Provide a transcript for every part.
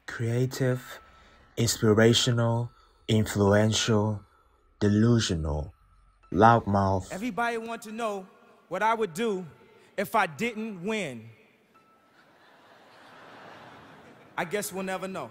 Creative, inspirational, influential, delusional, loudmouth. Everybody want to know what I would do if I didn't win. I guess we'll never know.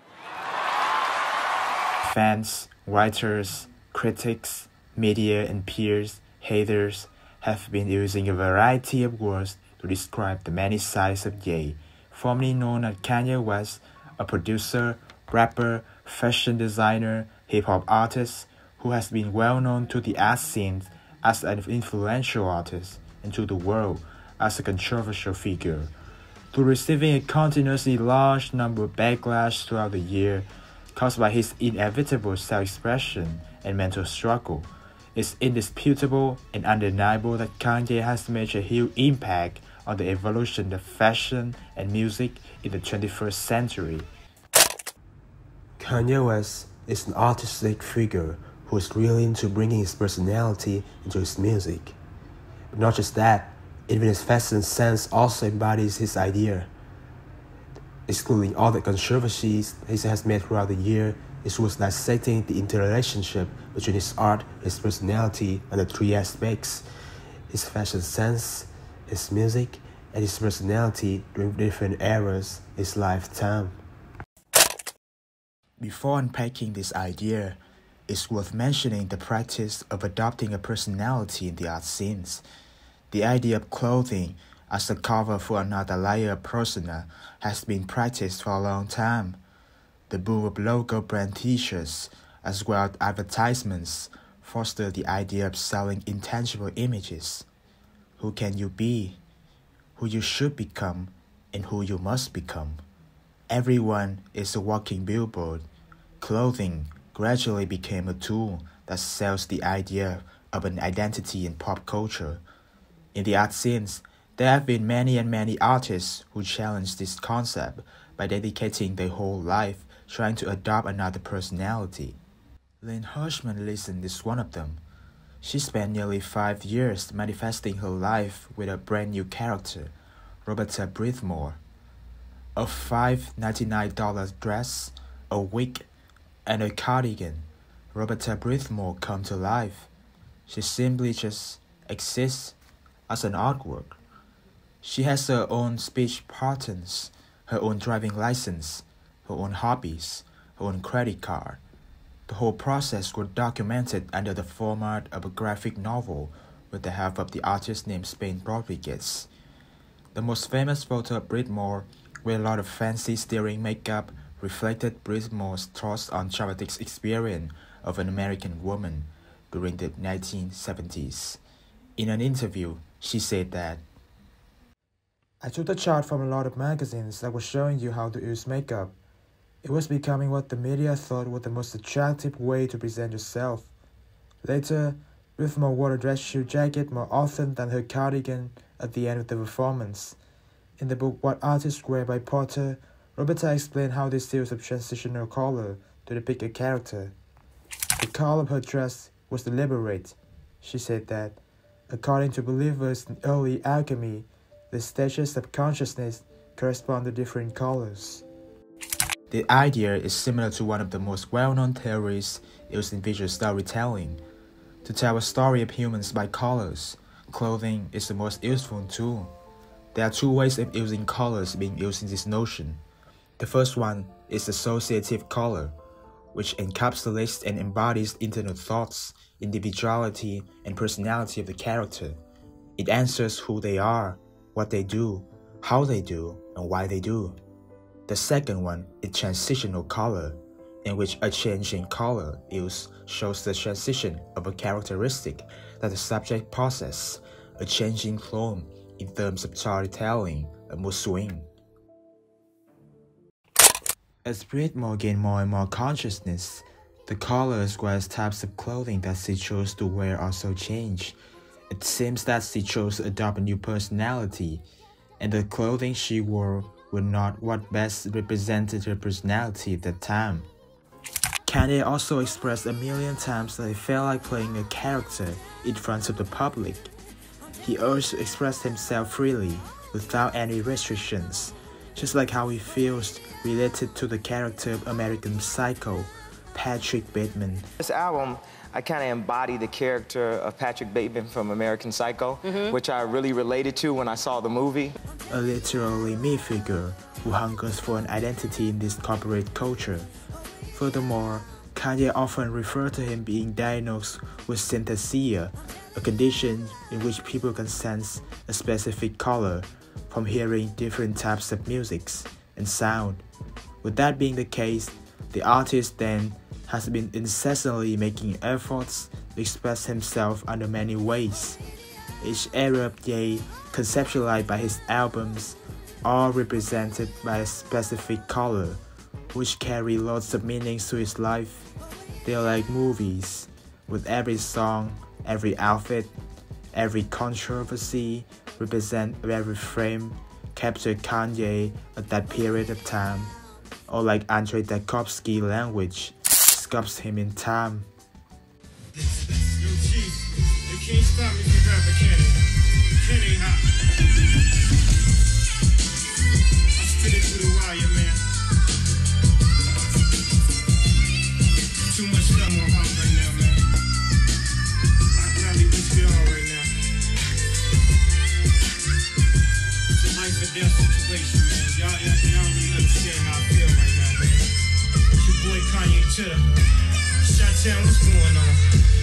Fans, writers, critics, media and peers, haters have been using a variety of words to describe the many sides of Ye, formerly known as Kanye West, a producer, rapper, fashion designer, hip-hop artist who has been well known to the art scene as an influential artist and to the world as a controversial figure. Through receiving a continuously large number of backlash throughout the year, caused by his inevitable self-expression and mental struggle, it's indisputable and undeniable that Kanye has made a huge impact on the evolution of fashion and music in the 21st century. Kanye West is an artistic figure who is really into bringing his personality into his music. But not just that, even his fashion sense also embodies his idea. Excluding all the controversies he has made throughout the year, it was dissecting the interrelationship between his art, his personality, and the three aspects: his fashion sense, his music, and his personality during different eras in his lifetime. Before unpacking this idea, it's worth mentioning the practice of adopting a personality in the art scenes. The idea of clothing as a cover for another layer of persona has been practiced for a long time. The boom of logo brand t-shirts, as well as advertisements, foster the idea of selling intangible images. Who can you be? Who you should become, and who you must become. Everyone is a walking billboard. Clothing gradually became a tool that sells the idea of an identity in pop culture. In the art scenes, there have been many and many artists who challenge this concept by dedicating their whole life trying to adopt another personality. Lynn Hershman Leeson is one of them. She spent nearly 5 years manifesting her life with a brand new character, Roberta Breathemore. A $5.99 dress, a wig, and a cardigan, Roberta Breathemore come to life. She simply just exists as an artwork. She has her own speech patterns, her own driving license, her own hobbies, her own credit card. The whole process was documented under the format of a graphic novel with the help of the artist named Spain Rodriguez. The most famous photo of Breathemore, with a lot of fancy steering makeup, reflected Breathemore's thoughts on traumatic experience of an American woman during the 1970s. In an interview, she said that, "I took the chart from a lot of magazines that were showing you how to use makeup. It was becoming what the media thought was the most attractive way to present yourself. Later, Breathemore wore a dress shoe jacket more often than her cardigan at the end of the performance." In the book What Artists Wear by Porter, Roberta explained how this use of transitional color to depict a character. "The color of her dress was deliberate," she said that, according to believers in early alchemy, the stages of consciousness correspond to different colors. The idea is similar to one of the most well-known theories used in visual storytelling. To tell a story of humans by colors, clothing is the most useful tool. There are two ways of using colors being used in this notion. The first one is associative color, which encapsulates and embodies internal thoughts, individuality, and personality of the character. It answers who they are, what they do, how they do, and why they do. The second one is transitional color, in which a change in color use shows the transition of a characteristic that the subject possesses, a change in tone in terms of storytelling, a mood swing. As Breathemore gained more and more consciousness, the color as well as types of clothing that she chose to wear also changed. It seems that she chose to adopt a new personality, and the clothing she wore were not what best represented her personality at that time. Kanye also expressed a million times that he felt like playing a character in front of the public. He urged to express himself freely, without any restrictions. just like how he feels related to the character of American Psycho, Patrick Bateman. This album, I kind of embody the character of Patrick Bateman from American Psycho, which I really related to when I saw the movie. A literally me figure who hungers for an identity in this corporate culture. Furthermore, Kanye often referred to him being diagnosed with synesthesia, a condition in which people can sense a specific color from hearing different types of music and sound. With that being the case, the artist then has been incessantly making efforts to express himself under many ways. Each era of Ye conceptualized by his albums, all represented by a specific color, which carry lots of meanings to his life. They are like movies, with every song, every outfit, every controversy represent every frame captured Kanye at that period of time, or like Andrei Tarkovsky language, sculpts him in time. Yo, Chief, you can't stop me from rapping, can it? Can it, huh? I spit it to the wire, man. Too much stuff on my mouth right now, man. I can really wish it all right now. It's a life or death situation, man. Y'all really understand how I feel right now, man. It's your boy Kanye Chitter. Shot-town, what's going on?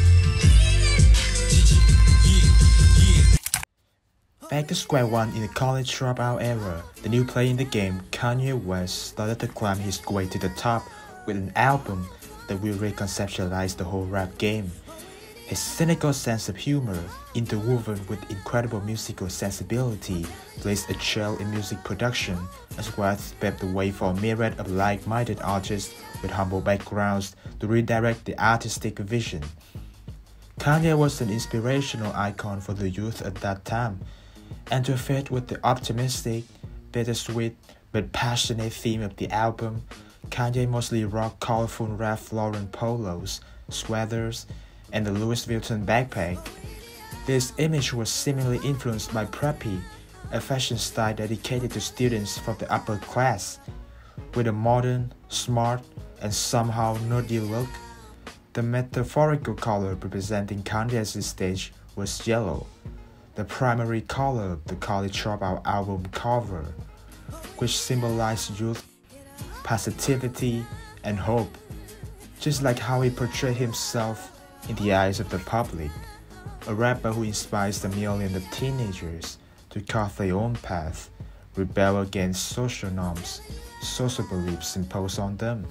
Back to square one in the college dropout era, the new player in the game, Kanye West, started to climb his way to the top with an album that will reconceptualize the whole rap game. His cynical sense of humor, interwoven with incredible musical sensibility, placed a trail in music production, as well as paved the way for a myriad of like-minded artists with humble backgrounds to redirect the artistic vision. Kanye was an inspirational icon for the youth at that time, and to fit with the optimistic, bittersweet, but passionate theme of the album, Kanye mostly rocked colorful Ralph Lauren polos, sweaters, and the Louis Vuitton backpack. This image was seemingly influenced by preppy, a fashion style dedicated to students from the upper class. With a modern, smart, and somehow nerdy look, the metaphorical color representing Kanye's stage was yellow, the primary color of the College Dropout album cover, which symbolized youth, positivity, and hope, just like how he portrayed himself in the eyes of the public, a rapper who inspires a million of teenagers to carve their own path, rebel against social norms, social beliefs imposed on them.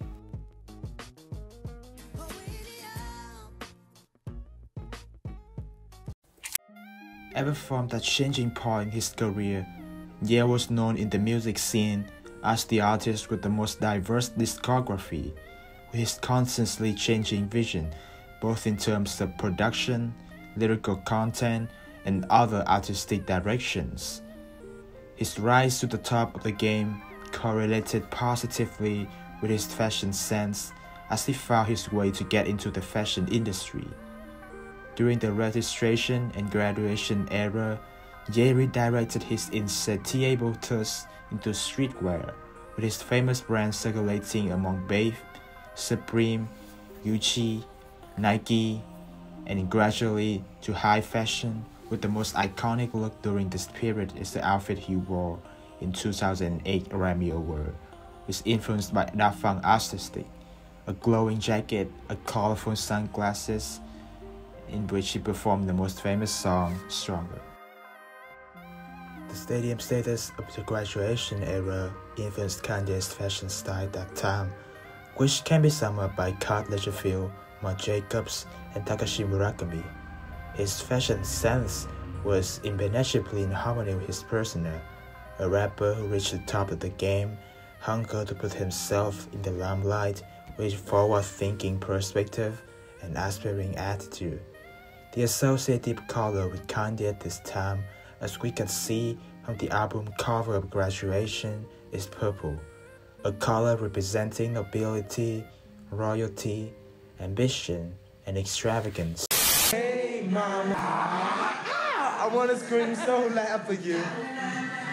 Ever from that changing point in his career, Ye was known in the music scene as the artist with the most diverse discography, with his constantly changing vision, both in terms of production, lyrical content, and other artistic directions. His rise to the top of the game correlated positively with his fashion sense as he found his way to get into the fashion industry. During the registration and graduation era, Ye redirected his insatiable thirst into streetwear, with his famous brands circulating among Babe, Supreme, Gucci, Nike, and gradually to high fashion, with the most iconic look during this period is the outfit he wore in 2008 Grammy Award, which influenced by Daft Punk aesthetic, a glowing jacket, a colorful sunglasses, in which he performed the most famous song, Stronger. The stadium status of the graduation era influenced Kanye's fashion style at that time, which can be summed up by Karl Lagerfeld, Marc Jacobs, and Takashi Murakami. His fashion sense was impenetrably in harmony with his persona, a rapper who reached the top of the game, hungered to put himself in the limelight with forward-thinking perspective and aspiring attitude. The associative color with Kanye at this time, as we can see from the album cover of Graduation, is purple, a color representing nobility, royalty, ambition, and extravagance. Hey, mama, I want to scream so loud for you.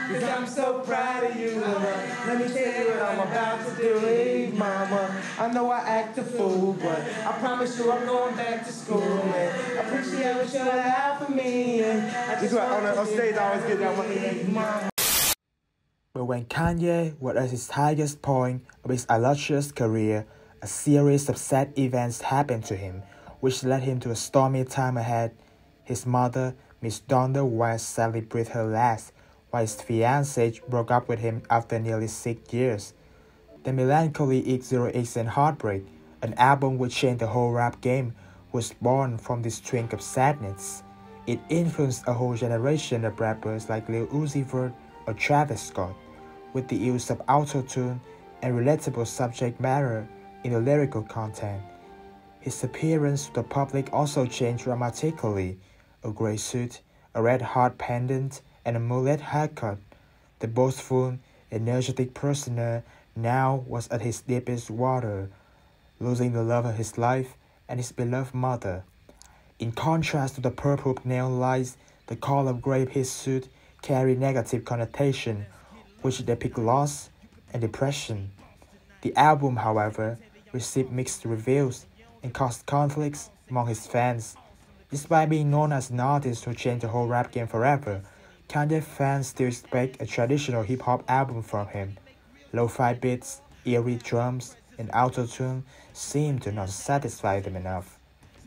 cause I'm so proud of you. Let me tell you what I'm about to do. Hey, mama, I know I act a fool, but I promise you I'm going back to school. And I appreciate what you have for me. And I just on stage, I always get that one. Hey, mama. But when Kanye was at his highest point of his illustrious career, a series of sad events happened to him, which led him to a stormy time ahead. His mother, Miss Donda West, sadly breathed her last, while his fiancée broke up with him after nearly 6 years. The melancholy Exhilaration and Heartbreak, an album which changed the whole rap game, was born from this twinge of sadness. It influenced a whole generation of rappers like Lil Uzi Vert or Travis Scott, with the use of auto-tune and relatable subject matter in the lyrical content. His appearance to the public also changed dramatically. A grey suit, a red heart pendant, and a mullet haircut. The boastful, energetic persona now was at his deepest water, losing the love of his life and his beloved mother. In contrast to the purple neon lights, the color of grey of his suit carried negative connotation, which depict loss and depression. The album, however, received mixed reviews and caused conflicts among his fans. Despite being known as an artist who changed the whole rap game forever, Kanye fans still expect a traditional hip-hop album from him. Lo-fi beats, eerie drums, and auto-tune seem to not satisfy them enough.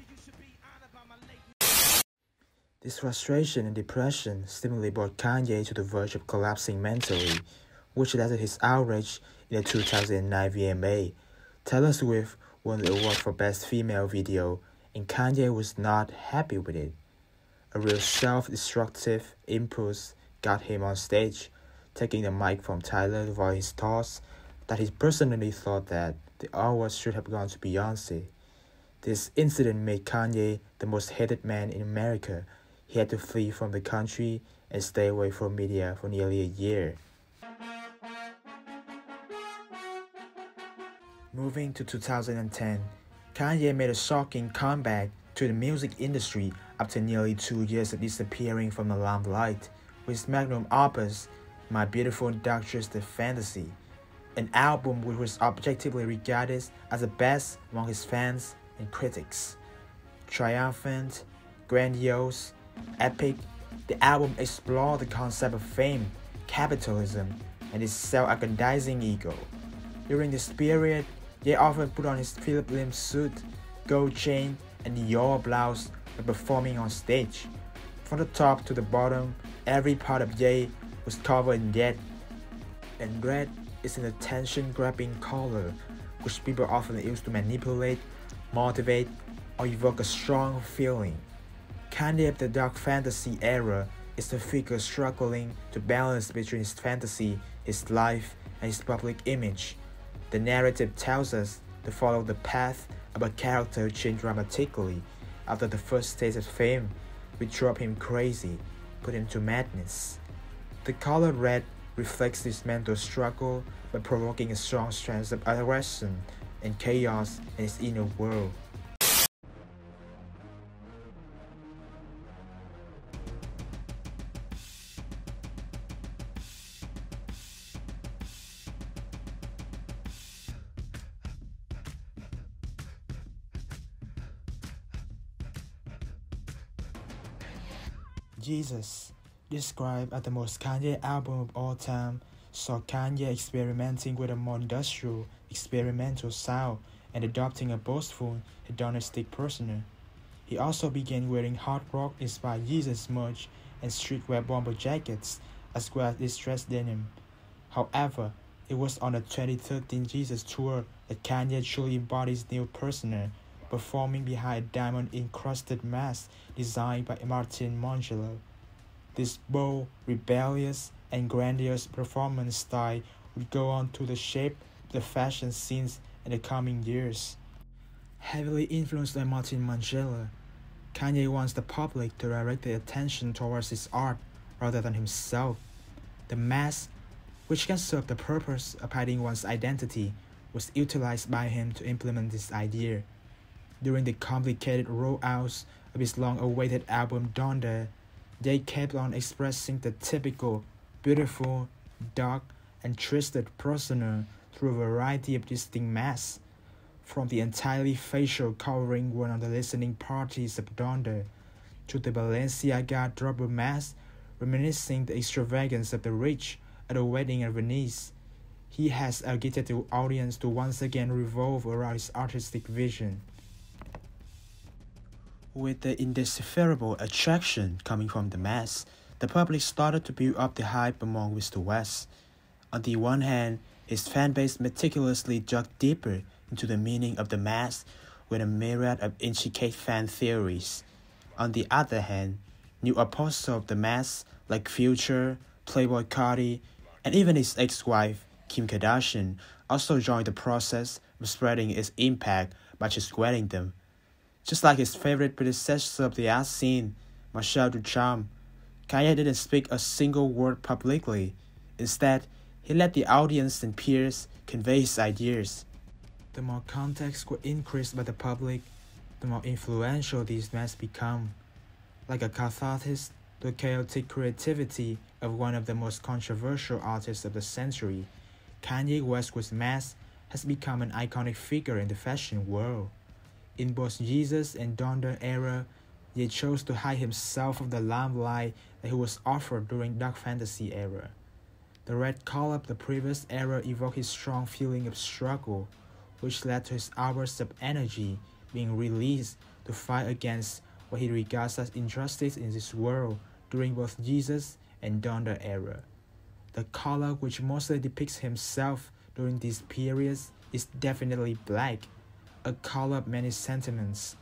This frustration and depression seemingly brought Kanye to the verge of collapsing mentally, which led to his outrage in the 2009 VMA. Taylor Swift won the award for Best Female Video, and Kanye was not happy with it. A real self-destructive impulse got him on stage, taking the mic from Tyler to voice his thoughts that he personally thought that the award should have gone to Beyoncé. This incident made Kanye the most hated man in America. He had to flee from the country and stay away from media for nearly a year. Moving to 2010, Kanye made a shocking comeback to the music industry after nearly 2 years of disappearing from the limelight with his magnum opus, My Beautiful Dark Twisted Fantasy, an album which was objectively regarded as the best among his fans and critics. Triumphant, grandiose, epic, the album explored the concept of fame, capitalism, and his self-aggrandizing ego. During this period, Ye often put on his Philip Lim suit, gold chain, and Dior blouse when performing on stage. From the top to the bottom, every part of Ye was covered in red. And red is an attention-grabbing color, which people often use to manipulate, motivate, or evoke a strong feeling. Kanye of the dark fantasy era is the figure struggling to balance between his fantasy, his life, and his public image. The narrative tells us to follow the path of a character who changed dramatically after the first stage of fame, which drove him crazy, put him to madness. The color red reflects this mental struggle by provoking a strong sense of aggression and chaos in his inner world. Jesus, described as the most Kanye album of all time, saw Kanye experimenting with a more industrial, experimental sound and adopting a boastful, hedonistic persona. He also began wearing hard rock-inspired Jesus merch and streetwear bomber jackets, as well as distressed denim. However, it was on the 2013 Jesus tour that Kanye truly embodied his new persona, performing behind a diamond-encrusted mask designed by Martin Mangelo. This bold, rebellious, and grandiose performance style would go on to shape the fashion scenes in the coming years. Heavily influenced by Martin Mangelo, Kanye wants the public to direct their attention towards his art rather than himself. The mask, which can serve the purpose of hiding one's identity, was utilized by him to implement this idea. During the complicated rollouts of his long-awaited album Donda, they kept on expressing the typical beautiful, dark, and twisted persona through a variety of distinct masks, from the entirely facial covering worn on the listening parties of Donda, to the Balenciaga double mask reminiscing the extravagance of the rich at a wedding in Venice. He has agitated the audience to once again revolve around his artistic vision. With the indecipherable attraction coming from the mask, the public started to build up the hype among Mr. West. On the one hand, his fanbase meticulously dug deeper into the meaning of the mask with a myriad of intricate fan theories. On the other hand, new apostles of the mask like Future, Playboy Carti, and even his ex-wife, Kim Kardashian, also joined the process of spreading its impact by just wearing them. Just like his favorite predecessor of the art scene, Marcel Duchamp, Kanye didn't speak a single word publicly. Instead, he let the audience and peers convey his ideas. The more context were increased by the public, the more influential these masks become. Like a catharsis, the chaotic creativity of one of the most controversial artists of the century, Kanye West with masks has become an iconic figure in the fashion world. In both Jesus and Donda era, he chose to hide himself from the limelight that he was offered during Dark Fantasy era. The red color of the previous era evoked his strong feeling of struggle, which led to his hours of energy being released to fight against what he regards as injustice in this world during both Jesus and Donda era. The color which mostly depicts himself during these periods is definitely black, a color of many sentiments.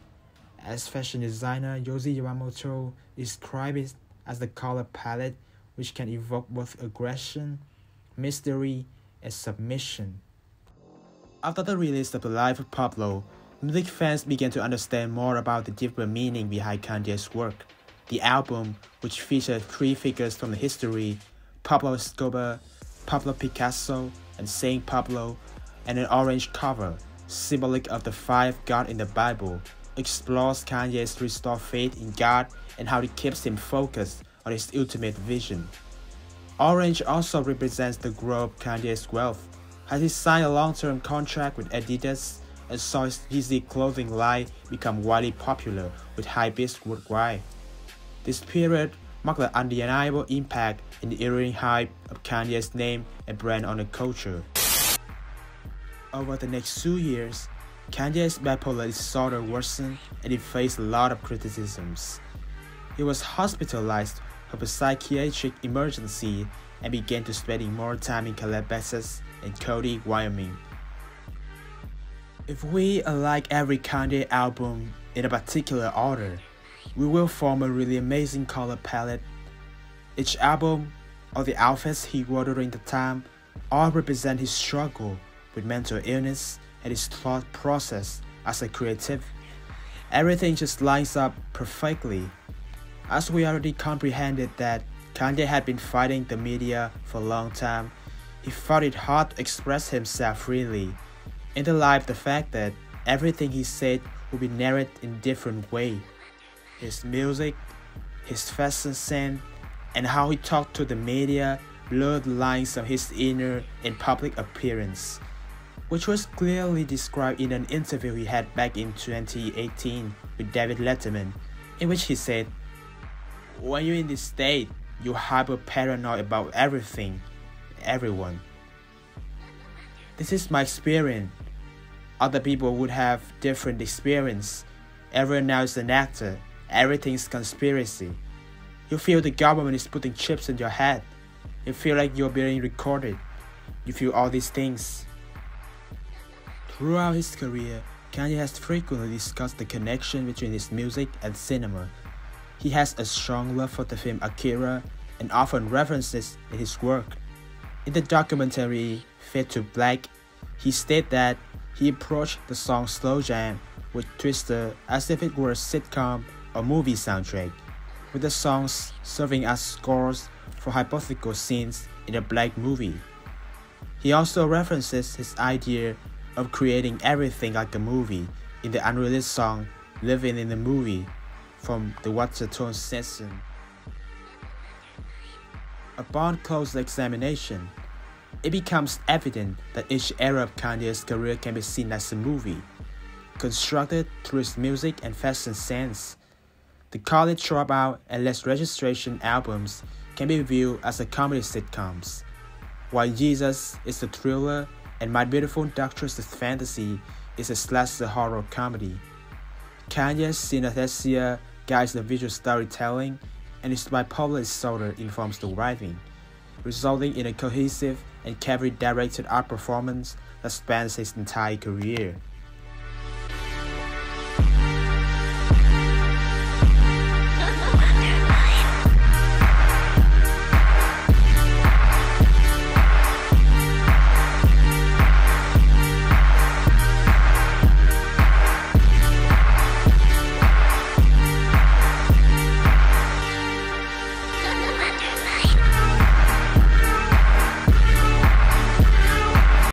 As fashion designer Yohji Yamamoto described it as the color palette which can evoke both aggression, mystery, and submission. After the release of The Life of Pablo, music fans began to understand more about the deeper meaning behind Kanye's work. The album, which featured three figures from the history, Pablo Escobar, Pablo Picasso, and Saint Pablo, and an orange cover, symbolic of the five gods in the Bible, explores Kanye's restored faith in God and how it keeps him focused on his ultimate vision. Orange also represents the growth of Kanye's wealth, as he signed a long-term contract with Adidas and saw his Yeezy clothing line become widely popular with hypebeasts worldwide. This period marked the undeniable impact in the enduring hype of Kanye's name and brand on the culture. Over the next 2 years, Kanye's bipolar disorder worsened and he faced a lot of criticisms. He was hospitalized for a psychiatric emergency and began to spending more time in Calabasas and Cody, Wyoming. If we unlike every Kanye album in a particular order, we will form a really amazing color palette. Each album, or the outfits he wore during the time, all represent his struggle with mental illness and his thought process as a creative. Everything just lines up perfectly. As we already comprehended that Kanye had been fighting the media for a long time, he found it hard to express himself freely, in the light of the fact that everything he said would be narrated in a different way. His music, his fashion sense, and how he talked to the media blurred the lines of his inner and public appearance, which was clearly described in an interview he had back in 2018 with David Letterman, in which he said, "When you're in this state, you're hyper-paranoid about everything, everyone. This is my experience. Other people would have different experience. Everyone now is an actor. Everything's conspiracy. You feel the government is putting chips in your head. You feel like you're being recorded. You feel all these things." Throughout his career, Kanye has frequently discussed the connection between his music and cinema. He has a strong love for the film Akira and often references in his work. In the documentary Fade to Black, he stated that he approached the song Slow Jam with Twister as if it were a sitcom or movie soundtrack, with the songs serving as scores for hypothetical scenes in a black movie. He also references his idea of creating everything like a movie in the unreleased song Living in the Movie from the Watertones session. Upon closer examination, it becomes evident that each era of Kanye's career can be seen as a movie, constructed through his music and fashion sense. The College Dropout and Less Registration albums can be viewed as a comedy sitcoms, while Jesus is a thriller and My Beautiful Dark Twisted Fantasy is a slasher horror comedy. Kanye's synesthesia guides the visual storytelling, and his bipolar disorder informs the writing, resulting in a cohesive and carefully directed art performance that spans his entire career.